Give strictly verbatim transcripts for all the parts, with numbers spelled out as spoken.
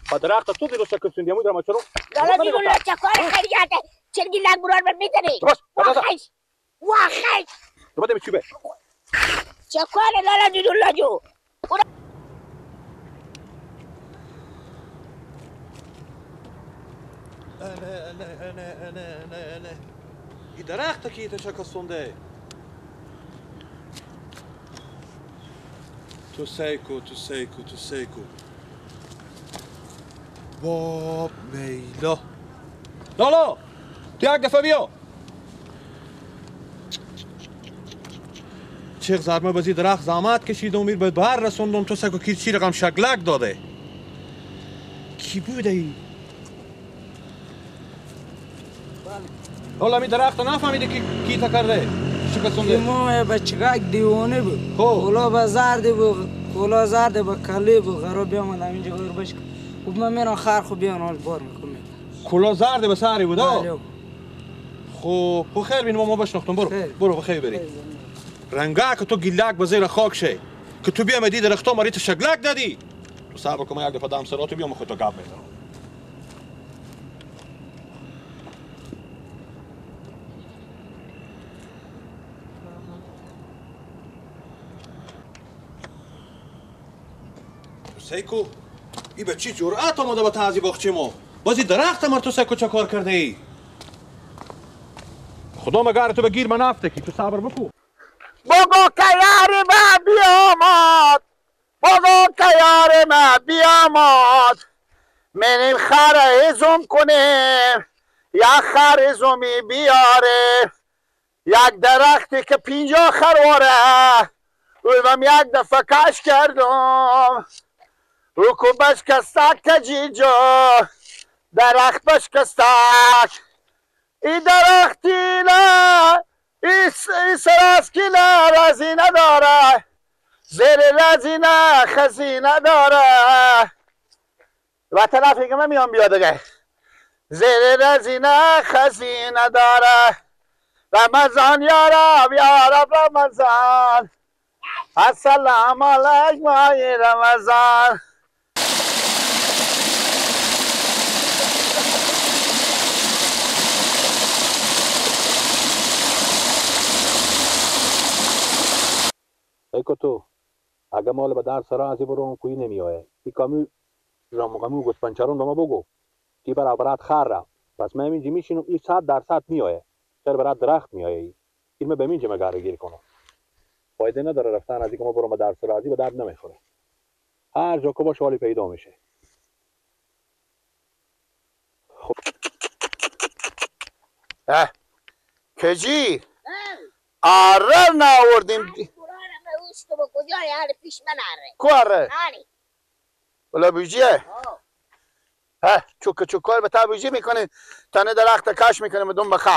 با درخت تو درست کردی امو درم چرا لالا دیگه لا چکار خیریاته چرگی لنگ برار من میتنی واخش واخش تو بده چی به چکار لالا دیگه لا جو انا انا انا انا انا انا این درخت کی تشکستونده تو سیکو تو سیکو تو سیکو با میلا لالا تو یک دفعه بیا چه زرمه بازی درخت زحمت کشید و میر به بر رسوندم تو سیکو کی چی رقم شکلک داده کی بوده ای لالا می درخت نفهمیده کی کی تا کرده شکستونده ما بچگاه دیوانه بود کولا بازار دی بود کولا زرد با کلی بود قرار بیام اینجا غیر باش خب من میرم خر خوب بیان حال بار میکنم کولا زرد به سری بود خب خب خیر بین ما بشناختم برو برو بخیر بری رنگا که تو گیلاک به زیر خاک شه که تو بیا مدی درختو ماری تو شگلک دادی تو صبر کن یک دفعه دم سراتو بیام خودتو گاب میزنم سیکو ای به چی جرأت آمده با تازی باخچه ما بازی درخت مر تو سیکو چه کار کرده ای خدا مگر تو بگیر من نفته کی تو صبر بکو بگو که یار ما بیامد بگو که یار ما بیامد منیم خر ازم کنیم یا خر ازمی بیاره یک درختی که پینجا خرواره رویم یک دفعه کش کردم رو کو بشکستک کجیجا درخت بشکستک ای درختی نه ای سراسکیله رزینه داره زیر رزینه خزینه داره و طرفی که من میام بیادگه زیر رزینه خزینه داره رمضان یا رب یا رب رمضان السلام علیک ماه رمضان ایکو تو اگه مال به در سرا ازی برون کوی نمیایه ای کامی رامقامو گوش پنچرون دما بگو کی برابرات خار را بس من اینجا میشینم این صد درصد میایه چرا برات درخت میایه ای این به اینجا مگاره گیر کنم فایده نداره رفتن از اینکه ما برون به در سرا ازی به درد نمیخوره هر جا که باشه حالی پیدا میشه خب اه کجی آره ناوردیم تو با کجا یار پیش من آره کو آره آره ولا بیجیه ها چوک چوکار به تا بیجی میکنه تنه درخت کاش میکنه بدون بخا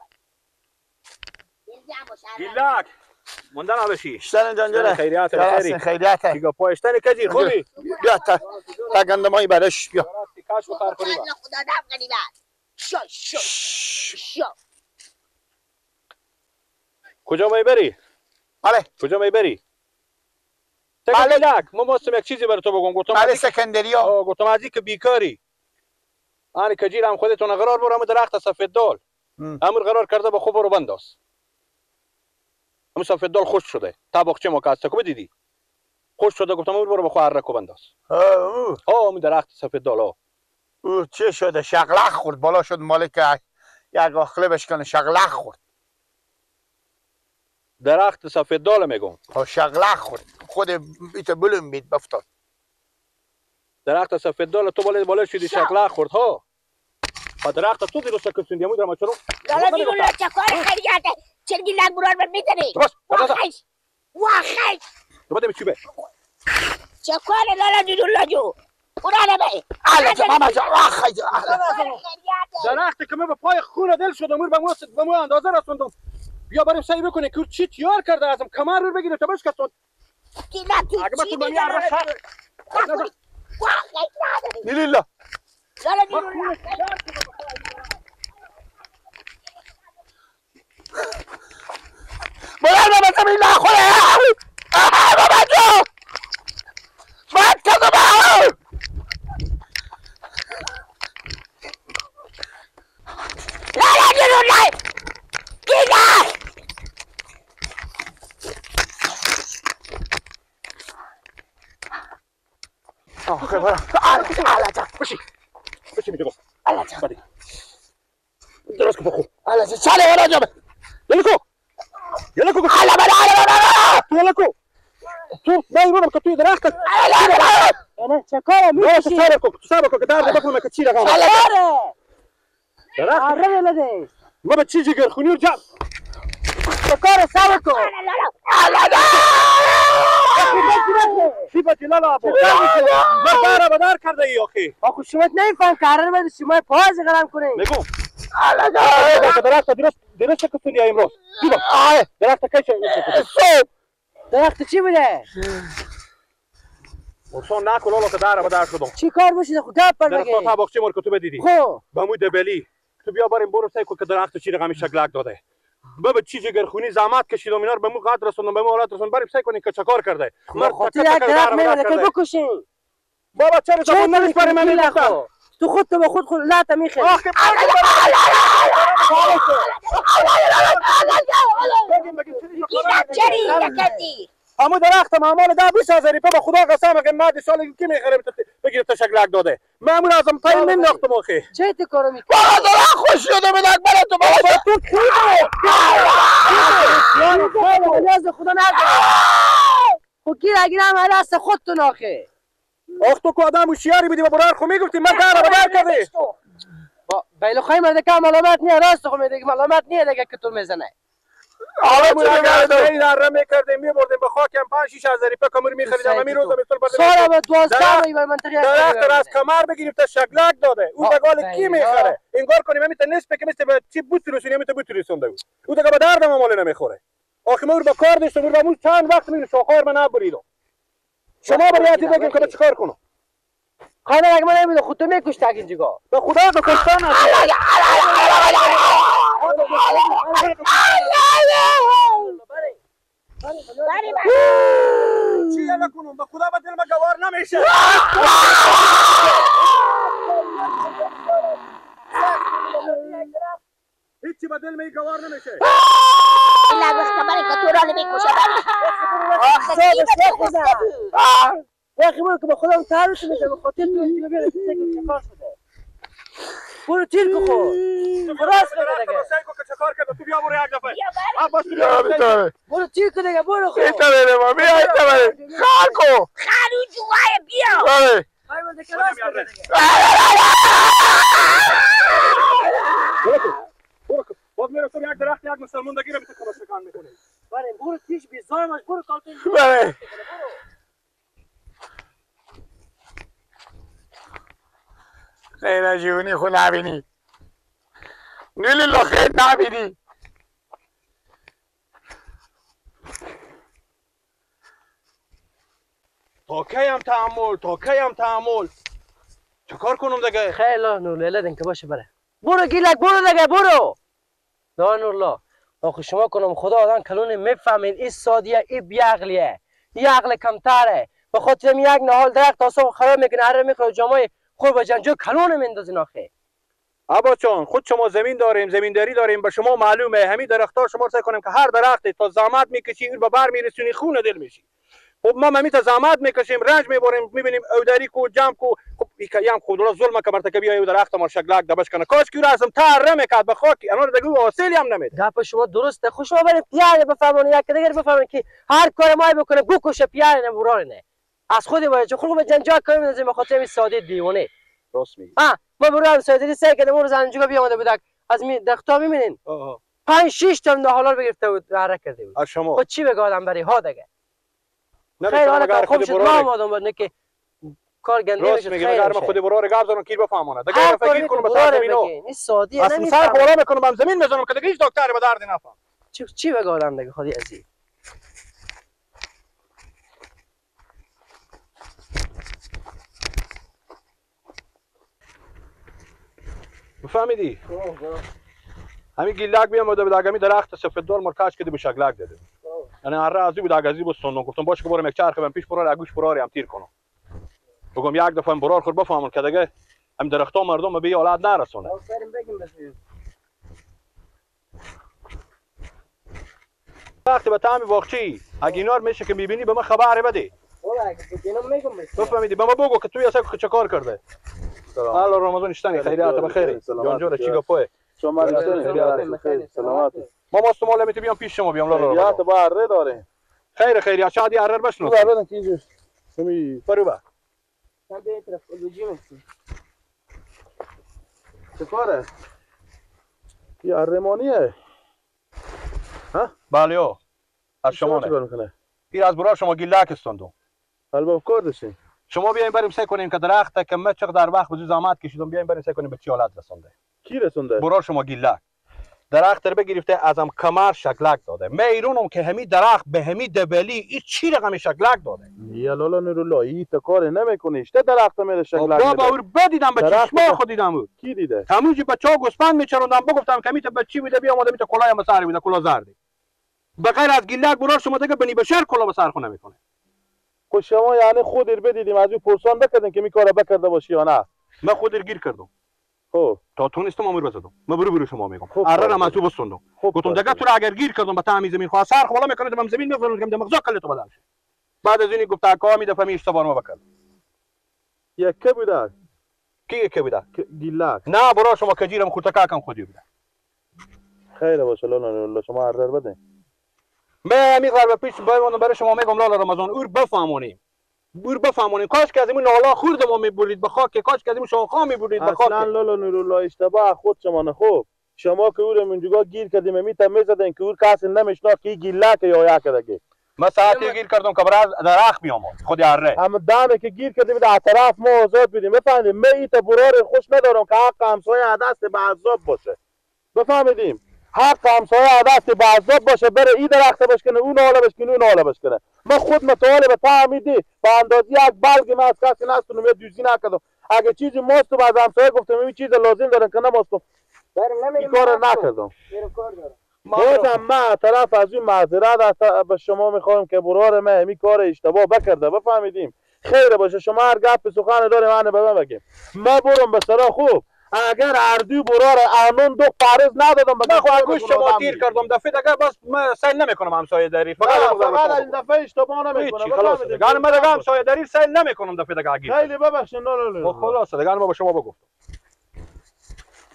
گیلاک موندن آبشی شتن جنجره خیریات بخیری خیریات دیگه پایشتن کجی خوبی بیا تا تا گندمای برش بیا کاش بخار کنی خدا دم کنی بعد شو شو شو کجا می بری بله کجا می بری بله گیلاک ما ماستم یک چیزی برای تو بگم گفتم بله سکندریا گفتم ازی که بیکاری آن کجیر هم خودتون قرار برام درخت سفید دال امر قرار کرده با خوب رو بنداز همون سفید دال خوش شده تا باغچه ما کاسته کو دیدی خوش شده گفتم امر برو با خواهر رکو بنداز اوه ها درخت سفید دال ها او چه شده شغلق خورد بالا شد مالک یک آخله بشکنه شغلق خورد درخت سفید دال میگم ها شغلق خورد خود بیت بلوم بیت بفتاد درخت سفید دال تو بالا بالا شدی شغلق خورد ها با درخت تو درست کردی امو درم چرا لالا دیگه لا چکار خیریاته چرگی لنگ برار من میتنی واخش واخش تو بده چی به چکار لالا دیگه لا جو قرآن به آله ماما جا واخش درخت که من به پای خون دل شدم امر به مو به مو اندازه رسوندم بیا بریم سعی بکنه که چی تیار کرده ازم کمر رو بگیره تا بشکستون اگه من تو بنی عرش لیلا لالا دیگه بلند بابا زمین نخوره بابا جو باید کدو باید آخه برم علجا بشی بشی میگه گفت علجا بدی درست کن بخور علجا چله ورا جابه یلا کو یلا کو على بلا على بلا یلا کو تو دایما که توی درخت انا چکارم نه تو صبر کن تو صبر کن که درد بکنم که چی رقم درخت عربه لده ما به چی جگر خونی و جمع چکار صبر کن سیبت لالا ابو من داره بدار کرده ای آخی آخو شما نمیفهم که عربه بده شما پاز قلم کنی میگم علجا درخت درست درست کتونی امروز سیبا درخت کیش صوب درخت چی بوده؟ ورسون نکن لالا که داره بدار شدم چی کار باشید خود گپ پر درخت بگی تا باغچه مور که تو بدیدی خو با مو دبلی تو بیا بریم برو سعی کن که درخت چی رقمی شکلک داده بابا چی جگر خونی زحمت کشیدم اینا رو به مو قدر رسوندم به مو حالت رسوندم بریم سعی کنیم که چکار کرده ما خاطر یک درخت میمونه که بکشین بابا چرا تو نمیش برای من میگفتم تو خود تو با خود خود لا تمیخه آخه بگیم بگیم چری نکردی همون درخت معمول ده بیست هزار روپیه به خدا قسم اگه مرد سال کی میخره بگیر تا شکلک داده معمول ازم پای نمینداختم آخه چه تی کارو میکنی بابا درخت خوش شده به دکبر تو بابا تو کی نیاز خدا نداره خب گیر اگه هم هر است خودتون آخه آخ تو که آدم هوشیاری بودی و برار خو میگفتی من داره بدار کردی بیلو خواهی مرده که ملامت نیه راست خو میده که ملامت نیه دیگه که تو میزنه حالا چی اگر میگردم این هره میکردیم میبردیم به خاکم پنج شش هزار روپیه کمر میخریدم همین روز مثل برده سال به دوازده روی به منطقه درخت را از کمر بگیریم تا شکلک داده اون دگال کی میخره انگار کنیم همین تا نصف که مثل چی بوت رسونی همین تا بوت رسونده بود اون دگا به دردم مال نمیخوره آخه ما رو با کار داشتم رو با چند وقت میره شاخار من نبریدم شما بریاتی بگیم که چیکار کنم خانه اگه من نمیده خود تو میکشت اگه اینجا به خدا که کشتن چی یلا کنم به خدا به دل ما گوار نمیشه هیچی به دل می گوار نمیشه ایلا وقت بری که تو را نمیکشه بری آخ صاحب بزن یا اخی برو که به خودم تعریف میشه به خاطر تو دیگه بیاره که چکار شده برو تیر که خود راست بگه دیگه سعی کن که چکار کرده تو بیا برو یک دفعه بیا بری عباس تو بیا بیا بیتاره برو تیر که دیگه برو خود بیتا بره ما بیا ایتا بره خار کو خانو جوهای بیا بره خواهی مرده که راست بگه دیگه برو کن برو کن باز میره تو یک درخت یک مسلمان دگیره میتونه کمش شکن میکنه بله برو تیش بیزارمش برو کالتون بره خیلی جیونی خود نبینی نیلی لخیر نبینی تا کی هم تحمل تا کی هم تحمل چکار کنم دیگه خیلی نور لیلا دن که باشه بره برو گیلک برو دیگه برو لا نورلا آخه شما کنم خدا آدم کلونه میفهمید این سادیه این بیعقلیه این عقل کمتره به خاطر یک نهال درخت تاسو خراب میکنه هر میخوره جامعه خور با جنجو کلونه میندازین آخه عباس جان خود شما زمین داریم زمینداری داریم به شما معلومه همین درخت‌ها شما سعی کنیم که هر درختی تا زحمت میکشی اون به بر میرسونی خون دل میشی خب ما همین تا زحمت میکشیم رنج میبریم میبینیم اوداری کو جمع کو خب یکی هم خود را ظلم که مرتکبی ای درخت ما شکلک دبش کنه کاش کی راسم تر میکرد به خاکی انا دیگه حاصلی هم نمیده گپ شما درسته خوش ما بریم پیاده بفهمون یک دیگه بفهمون که هر کار ما بکنه بکشه پیاده نه ورانه از خودی باید چون خود به جنجال کنیم میندازیم به خاطر این ساده دیوانه راست میگی ها ما برام صیدلی سعی کردیم اون زنجوگا بیامده بودک از می درختا میبینین پنج شش تا ده حلال بگرفته بود حرکت کرده بود از شما خود چی بگه آدم بری ها دیگه نه خیلی حالا اگر که خوب خود شد ما براره آمدم بود نه که کار گنده راست میشه میگی خیلی اگر ما میشه خود براره گاب زنم کی بفهمونه دیگه هر فکر کاری کنم که به براره زمینو بگی این سادی اصلا سر نمیفهم بالا میکنم بم زمین میزنم که دیگه هیچ دکتری به درد نفهم چی چی بگه آدم دیگه خودی ازی فهمیدی همین گیلک بیام و به همین درخت سفید دار مرکز کردی به شکلک داده یعنی هر رازی بود اگازی بود سونم گفتم باشه که برم یک چرخ بم پیش برار اگوش برار هم تیر کنم بگم یک دفعه برار خود بفهمن که دیگه هم درختها مردم به حالت نرسونه بریم بگیم بس وقتی به تعمی باغچی اگه اینا رو میشه که میبینی به من خبر بده بفهمیدی به ما بگو که توی اصلا چه کار کرده. حالا رمضان اشتنی خیریات بخیر جان جون چی گپه شما خیریات سلامت ما مستمال میت بیام پیش شما بیام لالا خیریات با اره داره خیر خیریات شادی اره بشنو تو اره کی سمی برو با من به طرف الوجی چه کاره یه ارمانیه ها بله او از شما نه پیر از برا شما گیلاک استوندو البته کار داشتین شما بیاین بریم سعی کنیم که درخت که ما چقدر در وقت بزو زحمت کشیدم بیاین بریم سعی کنیم به چی حالت رسونده کی رسونده برا شما گیلاک درخت رو بگرفته از هم کمر شکلک داده من ایرونم که همی درخت به همی دبلی این چی رقم شکلک داده یا لالا نورالله این تا کار نمیکنی ته درخت میره شکلک بابا اور بدیدم به چشما خود دیدم کی دیده همونجی بچه‌ها گوسفند میچروندم بگفتم که میته بچی میده بیا اومده میته کلاه مسار میده کلاه زرد بغیر از گیلاک برا شما دیگه بنی بشر کلاه مسار خونه میکنه خب شما یعنی خود ایر بدیدیم از او پرسان بکردین که می کارا بکرده باشی یا نه من خود گیر کردم خب تا تونستم امور بزدم من برو برو شما میگم اره را منصوب بستوندم گفتم دیگه تو اگر گیر کردم به تامین زمین خواست سر خوالا میکنه من زمین میفرستم که مغزا کله تو بدل بعد از اینی گفت اکا می دفعه می اشتباه ما بکرد یک که بوده کی کی بوده گیلاک نه برا شما کجیرم خودتا کم خودی بوده خیر باشه لالا نورالله شما اره بده من میگم پیش باید برای شما میگم لالا رمضان اور بفهمونیم بور بفهمونیم کاش که از این نالا خورد ما میبرید به خاک کاش که از این شاخا میبرید به خاک اصلا لالا نورالله اشتباه خود شما نه خوب شما که او منجگا گیر کردیم میته میزدن که او کسی نمیشناخت که گیلاک یا یک دیگه من ساعتی گیر کردم که برای درخت میام خود اره اما دامه که گیر کردیم در طرف ما آزاد بدیم بفهمید من ایت برار خوش ندارم که حق همسایه دست به عذاب باشه بفهمیدیم حق همسایه دست به عذاب باشه بره این درخت بشکنه اون حالا بشکنه اون حالا بشکنه من خود مطالبه فهمیدی به اندازی یک برگ من از کسی نستونم یا دوزی نکردم اگه چیزی ماستو از همسایه گفتم این چیز لازم دارن که نماستم این کار نکردم بازم من طرف از این معذرت به شما میخوایم که برار من همین کار اشتباه بکرده بفهمیدیم خیره باشه شما هر گپ سخن داره من به من بگیم من برم به سرا خوب اگر اردو برار آنون دو پارز ندادم من خود گوش شما تیر کردم دفعه دیگه بس من سیل نمیکنم همسایه دری فقط فقط این دفعه اشتباه نمیکنم خلاص دیگه من دیگه همسایه دری سیل نمیکنم دفعه دیگه اگه خیلی ببخشید نه نه خلاص دیگه من به شما بگفتم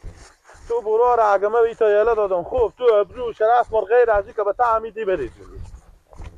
تو برار اگه من ایتا یاله دادم خوب تو ابرو شرف مر غیر از اینکه به تعمیدی برید